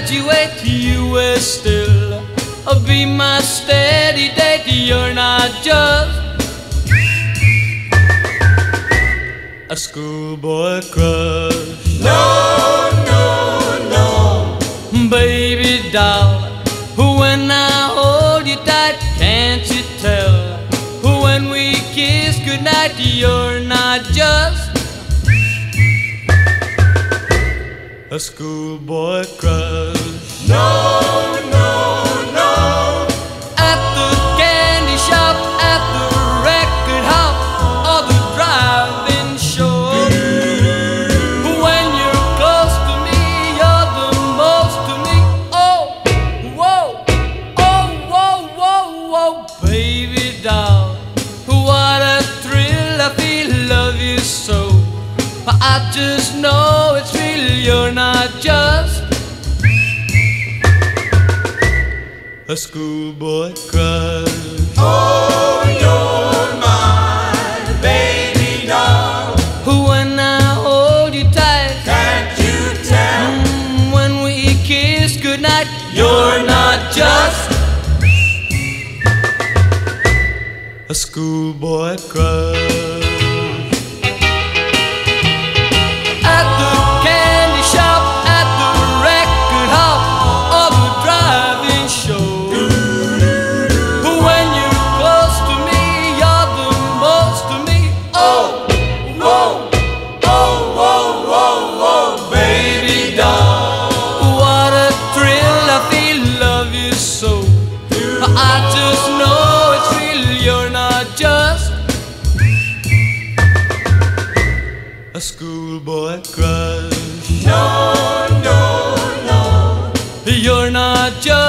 graduate, you will still be my steady date. You're not just a schoolboy crush. No, no, no. Baby doll, when I hold you tight, can't you tell? When we kiss goodnight, you're not just a schoolboy crush. No, no, no. At the candy shop, at the record hop, or the drive-in show, when you're close to me, you're the most to me. Oh, whoa, oh, whoa, whoa, whoa, baby doll, what a thrill I feel, love you so. I just know it's real. You're not just a schoolboy crush. Oh, you're my baby doll. When I hold you tight, Can't you tell? when we kiss goodnight, you're not just a schoolboy crush. At the candy shop, at the record hop, or the drive-in show, when you're close to me, you're the most to me. Oh, Whoa, oh, whoa, whoa, whoa, baby doll. what a thrill I feel, love you so. I just know it's real. You're not just a schoolboy crush. No, no, no. You're not just